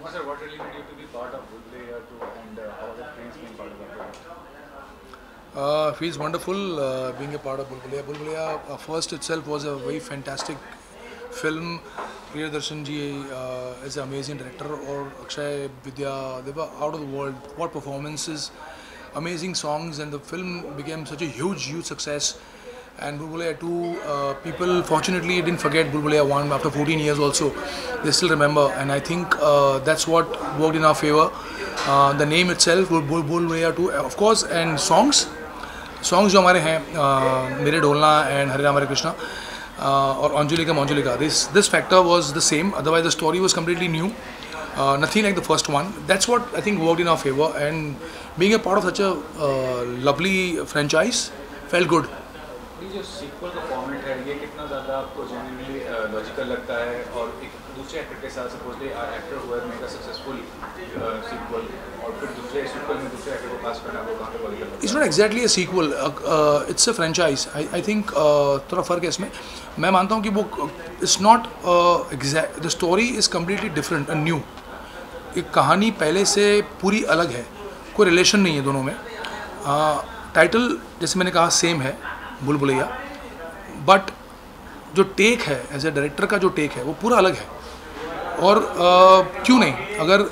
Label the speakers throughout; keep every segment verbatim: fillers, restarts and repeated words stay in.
Speaker 1: Sir, what really made you to be part of Bhul Bhulaiya two and uh, how the experience being part of the project?
Speaker 2: Uh, feels wonderful uh, being a part of Bhul Bhulaiya. Bhul Bhulaiya uh, first itself was a very fantastic film. Priyadarshan ji uh, is an amazing director, or Akshay Vidya, they were out of the world. What performances, amazing songs, and the film became such a huge, huge success. And Bhul Bhulaiya two, uh, people fortunately didn't forget Bhul Bhulaiya one after fourteen years also. They still remember, and I think uh, that's what worked in our favor. Uh, the name itself, Bhul Bhul Bhulaiya two, of course, and songs. Songs जो हमारे हैं uh, मेरे ढोलना and हरे राम हरे कृष्णा और Anjulika Manjulika this this factor was the same otherwise the story was completely new nothing like the first one that's what I think worked in our favour and being a part of such a lovely franchise felt good
Speaker 1: ये जो sequel का format है ये कितना ज़्यादा आपको genuinely logical लगता है और एक दूसरे एक्टर के साथ सपोजली एक्टर हुआ मेक अ सक्सेसफुल सीक्वल और फिर दूसरे सीक्वल में दूसरे एक्टर को पास करना वो कहाँ पे लॉजिकल लगता है?
Speaker 2: It's not exactly a sequel, it's a franchise. I think थोड़ा फ़र्क है इसमें. मैं मानता हूँ कि वो it's not exact, the story is completely different and new. एक कहानी पहले से पूरी अलग है, कोई रिलेशन नहीं है दोनों में. टाइटल uh, जैसे मैंने कहा सेम है भूल भुलैया, बट जो टेक है एज ए डायरेक्टर का जो टेक है वो पूरा अलग है. और uh, क्यों नहीं, अगर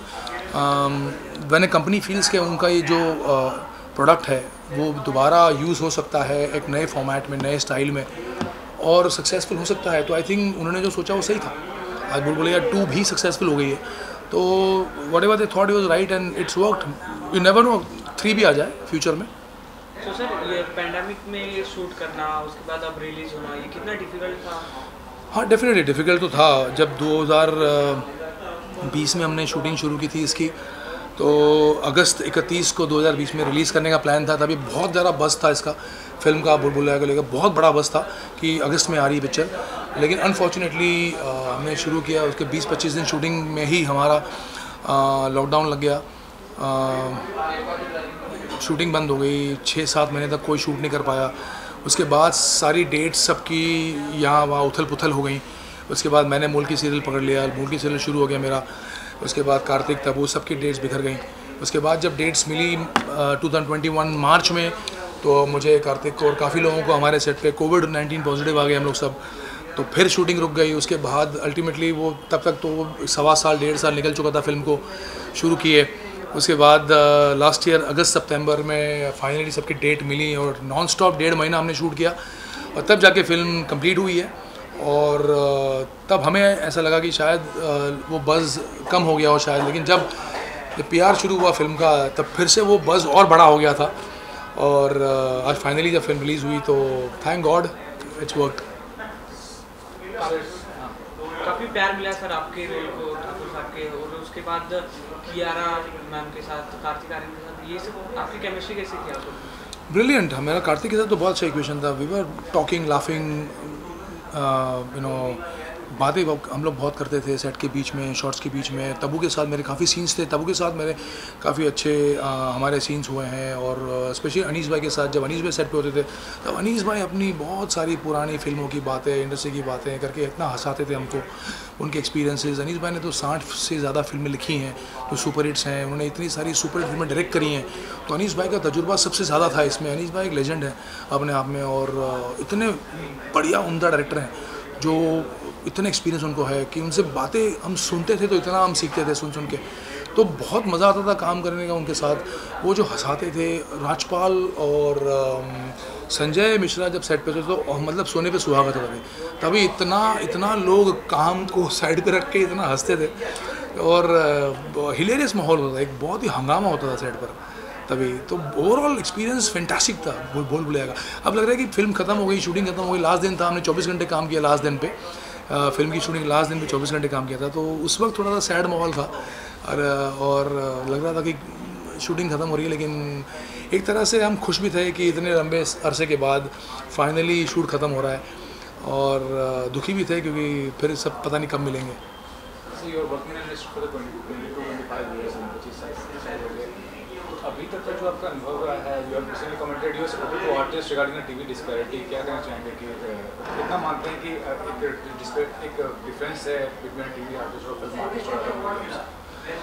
Speaker 2: मैंने कंपनी फील्स के उनका ये जो प्रोडक्ट uh, है वो दोबारा यूज़ हो सकता है एक नए फॉर्मेट में, नए स्टाइल में, और सक्सेसफुल हो सकता है, तो आई थिंक उन्होंने जो सोचा वो सही था. आज भूल भुलैया टू भी सक्सेसफुल हो गई है, तो whatever they thought was right and it's worked. You never know, three भी आ जाए फ्यूचर में.
Speaker 3: तो सर ये पैंडेमिक में शूट करना, उसके बाद अब रिलीज होना, ये कितना डिफिकल्ट था?
Speaker 2: हाँ, डेफिनेटली डिफ़िकल्ट तो था. जब दो हज़ार बीस में हमने शूटिंग शुरू की थी इसकी, तो अगस्त इकतीस को दो हज़ार बीस में रिलीज़ करने का प्लान था. तभी बहुत ज़्यादा बज़ था इसका, फिल्म का, भूल भुलैया को लेकर बहुत बड़ा बज़ था कि अगस्त में आ रही है पिक्चर. लेकिन अनफॉर्चुनेटली हमने शुरू किया, उसके बीस पच्चीस दिन शूटिंग में ही हमारा लॉकडाउन लग गया. शूटिंग बंद हो गई, छः सात महीने तक कोई शूट नहीं कर पाया. उसके बाद सारी डेट्स सबकी यहाँ वहाँ उथल पुथल हो गई. उसके बाद मैंने मुल्की सीरियल पकड़ लिया, मुल्की सीरियल शुरू हो गया मेरा. उसके बाद कार्तिक, तब वो सबकी डेट्स बिखर गई. उसके बाद जब डेट्स मिली two thousand twenty one March में, तो मुझे, कार्तिक को और काफ़ी लोगों को हमारे सेट पे कोविड नाइन्टीन पॉजिटिव आ गए हम लोग सब. तो फिर शूटिंग रुक गई. उसके बाद अल्टीमेटली वो तब तक तो वो सवा साल डेढ़ साल निकल चुका था फिल्म को शुरू किए. उसके बाद लास्ट ईयर अगस्त सितंबर में फाइनली सबकी डेट मिली और नॉन स्टॉप डेढ़ महीना हमने शूट किया, और तब जाके फिल्म कंप्लीट हुई है. और uh, तब हमें ऐसा लगा कि शायद uh, वो बज़ कम हो गया हो शायद, लेकिन जब पी आर शुरू हुआ फिल्म का तब फिर से वो बज़ और बड़ा हो गया था. और uh, आज फाइनली जब फिल्म रिलीज़ हुई तो थैंक गॉड इट्स वर्क.
Speaker 3: काफ़ी प्यार मिला सर आपके रोल को, ठाकुर साहब के, और उसके बाद कियारा मैम के साथ, कार्तिक आर्यन के साथ, ये सब आपकी केमिस्ट्री कैसी थी आपको?
Speaker 2: ब्रिलियंट. मेरा कार्तिक के साथ तो बहुत अच्छा इक्वेशन था. We were talking, laughing, you know, बातें हम लोग बहुत करते थे सेट के बीच में, शॉट्स के बीच में. तबू के साथ मेरे काफ़ी सीन्स थे, तबू के साथ मेरे काफ़ी अच्छे आ, हमारे सीन्स हुए हैं. और स्पेशली अनीस भाई के साथ, जब अनीस भाई सेट पे होते थे तब अनीस भाई अपनी बहुत सारी पुरानी फिल्मों की बातें, इंडस्ट्री की बातें करके इतना हंसाते थे हमको. उनके एक्सपीरियंसेस, अनीस भाई ने तो साठ से ज़्यादा फिल्में लिखी हैं जो सुपर हिट्स हैं. उन्होंने इतनी सारी सुपर हिट फिल्में डायरेक्ट करी हैं, तो अनीस भाई का तजुर्बा सबसे ज़्यादा था इसमें. अनीस भाई एक लेजेंड है अपने आप में, और इतने बढ़िया उम्दा डायरेक्टर हैं जो इतने एक्सपीरियंस उनको है कि उनसे बातें हम सुनते थे तो इतना हम सीखते थे सुन सुन के. तो बहुत मज़ा आता था काम करने का उनके साथ. वो जो हंसाते थे, राजपाल और संजय मिश्रा जब सेट पे थे तो मतलब सोने पे सुहागा था. तभी तभी इतना इतना लोग काम को साइड पे रख के इतना हंसते थे, और हिलेरियस माहौल होता था, एक बहुत ही हंगामा होता था सेट पर तभी. तो ओवरऑल एक्सपीरियंस फैंटास्टिक था भूल भूल भुलैया का. अब लग रहा है कि फिल्म खत्म हो गई, शूटिंग खत्म हो गई. लास्ट दिन था, हमने चौबीस घंटे काम किया लास्ट दिन पे. फिल्म की शूटिंग लास्ट दिन पे चौबीस घंटे काम किया था, तो उस वक्त थोड़ा सा सैड माहौल था. और और लग रहा था कि शूटिंग ख़त्म हो रही है, लेकिन एक तरह से हम खुश भी थे कि इतने लंबे अरसे के बाद फाइनली शूट ख़त्म हो रहा है. और दुखी भी थे क्योंकि फिर सब पता नहीं कब मिलेंगे.
Speaker 1: अभी तक का जो आपका अनुभव रहा है, you have recently commented your support to artist regarding the TV disparity, क्या कहना चाहेंगे कि कितना मानते हैं कि एक एक डिफरेंस है बिटवीन टीवी आर्टिस्ट और फिल्म आर्टिस्ट?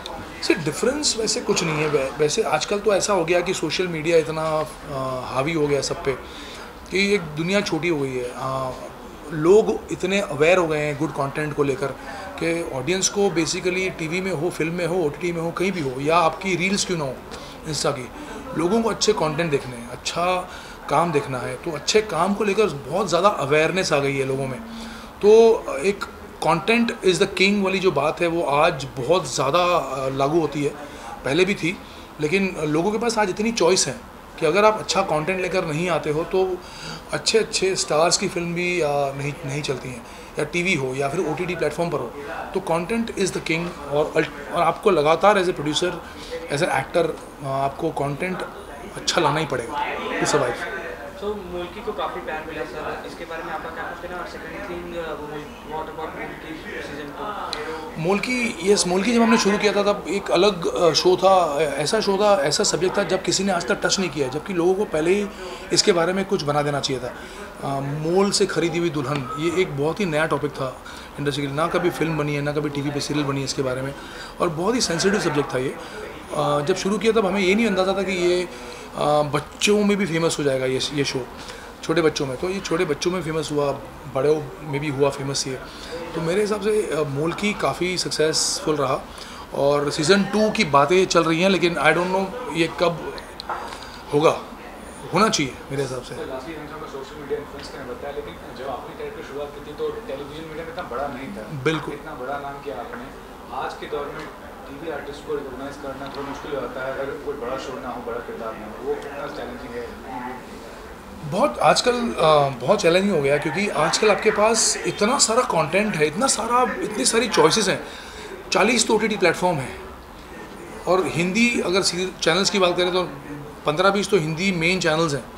Speaker 2: सिर्फ डिफरेंस वैसे कुछ नहीं है। वै- वैसे आजकल तो ऐसा हो गया कि सोशल मीडिया इतना आ, हावी हो गया सब पे कि एक दुनिया छोटी हो गई है। आ, लोग इतने अवेयर हो गए हैं गुड कंटेंट को लेकर कि ऑडियंस को बेसिकली टीवी में हो, फिल्म में हो, ओटीटी में हो, कहीं भी हो, या आपकी रील्स क्यों ना हो इंस्टा की, लोगों को अच्छे कंटेंट देखने हैं, अच्छा काम देखना है। तो अच्छे काम को लेकर बहुत ज़्यादा अवेयरनेस आ गई है लोगों में। तो एक कंटेंट इज़ द किंग वाली जो बात है वो आज बहुत ज़्यादा लागू होती है, पहले भी थी, लेकिन लोगों के पास आज इतनी चॉइस है कि अगर आप अच्छा कंटेंट लेकर नहीं आते हो तो अच्छे अच्छे स्टार्स की फिल्म भी आ, नहीं नहीं चलती हैं, या टीवी हो या फिर ओटीटी प्लेटफॉर्म पर हो। तो कंटेंट इज़ द किंग, और और आपको लगातार as a producer, as a actor, आपको कंटेंट अच्छा लाना ही पड़ेगा टू सर्वाइव।
Speaker 3: सो मुल्की को काफ़ी प्यार मिला सर, इसके बारे में आपका क्या कहते हैं? और second thing, what about Mulki season two?
Speaker 2: Mulki, yes, Mulki जब हमने शुरू किया था तब एक अलग शो था, ऐसा शो था, ऐसा सब्जेक्ट था जब किसी ने आज तक टच नहीं किया, जबकि लोगों को पहले ही इसके बारे में कुछ बना देना चाहिए था। आ, मोल से खरीदी हुई दुल्हन, ये एक बहुत ही नया टॉपिक था इंडस्ट्री के लिए, ना कभी फिल्म बनी है, ना कभी टीवी पे सीरियल बनी है इसके बारे में, और बहुत ही सेंसिटिव सब्जेक्ट था ये। आ, जब शुरू किया तब हमें ये नहीं अंदाज़ा था कि ये आ, बच्चों में भी फेमस हो जाएगा ये ये शो, छोटे बच्चों में। तो ये छोटे बच्चों में फेमस हुआ, बड़ों में भी हुआ फेमस ये। तो मेरे हिसाब से मोल की काफ़ी सक्सेसफुल रहा, और सीज़न टू की बातें चल रही हैं, लेकिन आई डोंट नो ये कब होगा, होना चाहिए मेरे हिसाब से।
Speaker 1: सोशल मीडिया इन्फ्लुएंस ने बताया, लेकिन जब आपने कैरियर की शुरुआत की थी तो टेलीविजन मीडिया में इतना बड़ा नहीं था।
Speaker 2: बिल्कुल।
Speaker 1: इतना बड़ा नाम किया आपने। आज के दौर में टीवी आर्टिस्ट को रिकॉग्नाइज करना थोड़ा मुश्किल होता है अगर कोई बड़ा शो ना हो, बड़ा किरदार ना हो, वो कितना चैलेंजिंग है?
Speaker 2: बहुत आजकल आ, बहुत चैलेंजिंग हो गया, क्योंकि आजकल आपके पास इतना सारा कंटेंट है, इतना सारा इतनी सारी चॉइसेस हैं, चालीस तो ओटीटी प्लेटफॉर्म है, और हिंदी अगर चैनल्स की बात करें तो पंद्रह बीस तो हिंदी मेन चैनल्स हैं,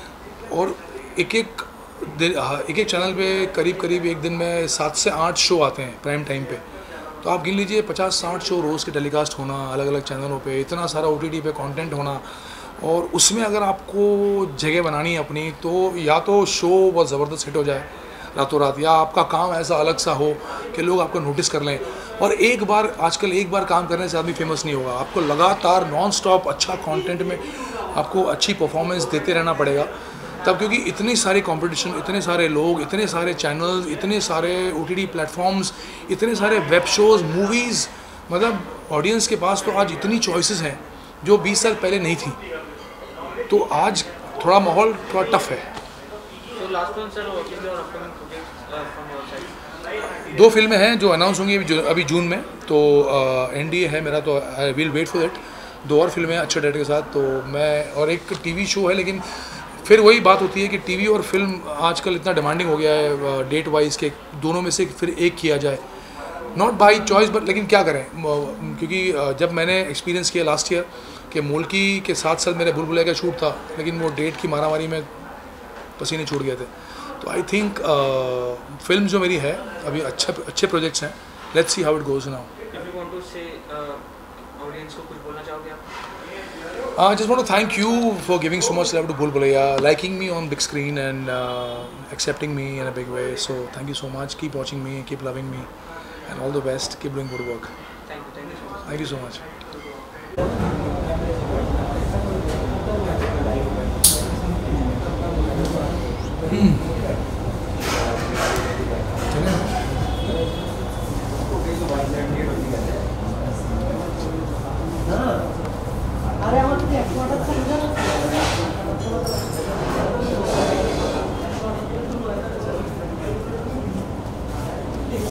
Speaker 2: और एक एक एक एक चैनल पे करीब करीब एक दिन में सात से आठ शो आते हैं प्राइम टाइम पे। तो आप गिन लीजिए पचास साठ शो रोज़ के टेलीकास्ट होना अलग अलग चैनलों पे, इतना सारा ओटीटी पे कंटेंट होना, और उसमें अगर आपको जगह बनानी है अपनी, तो या तो शो बहुत ज़बरदस्त हिट हो जाए रातों रात, या आपका काम ऐसा अलग सा हो कि लोग आपको नोटिस कर लें। और एक बार आजकल एक बार काम करने से आदमी फेमस नहीं होगा, आपको लगातार नॉन स्टॉप अच्छा कंटेंट में आपको अच्छी परफॉर्मेंस देते रहना पड़ेगा तब, क्योंकि इतनी सारी कंपटीशन, इतने सारे लोग, इतने सारे चैनल्स, इतने सारे ओटीटी प्लेटफॉर्म्स, इतने सारे वेब शोज़, मूवीज़, मतलब ऑडियंस के पास तो आज इतनी चॉइसेस हैं जो बीस साल पहले नहीं थी। तो आज थोड़ा माहौल थोड़ा टफ है।
Speaker 3: So last one sir, what is your upcoming projects uh, from your side?
Speaker 2: दो फिल्में हैं जो अनाउंस होंगी अभी, जू- अभी जून में, तो एनडीए है मेरा, तो I will wait for it. दो और फिल्में अच्छे डायरेक्टर के साथ, तो मैं, और एक टीवी शो है, लेकिन फिर वही बात होती है कि टीवी और फिल्म आजकल इतना डिमांडिंग हो गया है डेट वाइज के दोनों में से फिर एक किया जाए, नॉट बाई चॉइस बट, लेकिन क्या करें, क्योंकि जब मैंने एक्सपीरियंस किया लास्ट ईयर कि मुल्की के साथ साथ मेरे बुलबुले का शूट था, लेकिन वो डेट की मारामारी में पसीने छूट गए थे। तो आई थिंक फिल्म जो मेरी है अभी अच्छे अच्छे प्रोजेक्ट्स हैं, let's see how it goes now.
Speaker 3: If you want to say audience को कुछ बोलना चाहोगे आप?
Speaker 2: I just want to thank you for giving so much love to Bul Bulaiya, liking me on big screen and uh, accepting me in a big way. So thank you so much. Keep watching me, keep loving me, and all the best. Keep doing good work.
Speaker 3: Thank you, thank you so much.
Speaker 2: Thank you so much. Hmm.